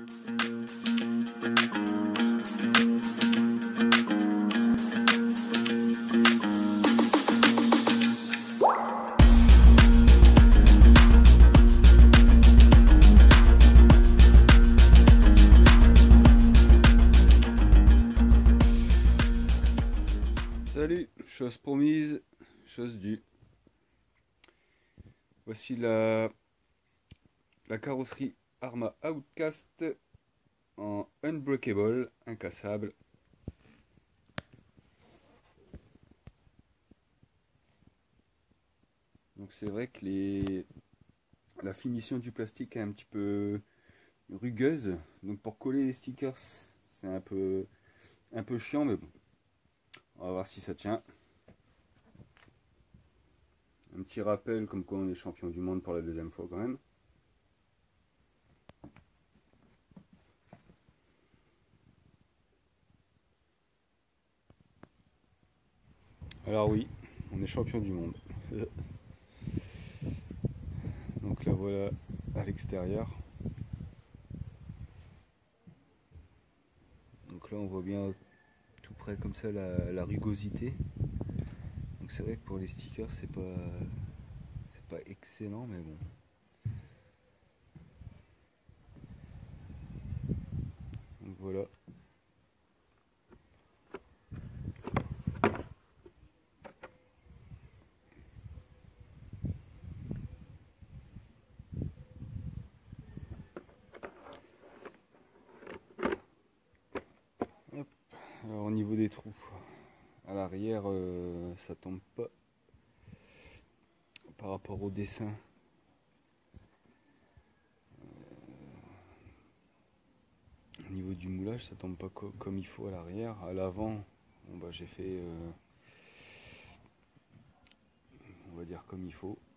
Salut, chose promise, chose due. Voici la carrosserie Arrma Outcast en unbreakable, incassable. Donc c'est vrai que la finition du plastique est un petit peu rugueuse. Donc pour coller les stickers, c'est un peu chiant, mais bon. On va voir si ça tient. Un petit rappel comme quoi on est champion du monde pour la deuxième fois quand même. Alors oui, on est champion du monde. Donc la voilà à l'extérieur. Donc là on voit bien tout près comme ça la rugosité. Donc c'est vrai que pour les stickers c'est pas excellent, mais bon. Donc voilà. Hop. Alors au niveau des trous, à l'arrière ça tombe pas par rapport au dessin. Au niveau du moulage, ça tombe pas comme il faut à l'arrière. À l'avant, bon bah j'ai fait on va dire comme il faut.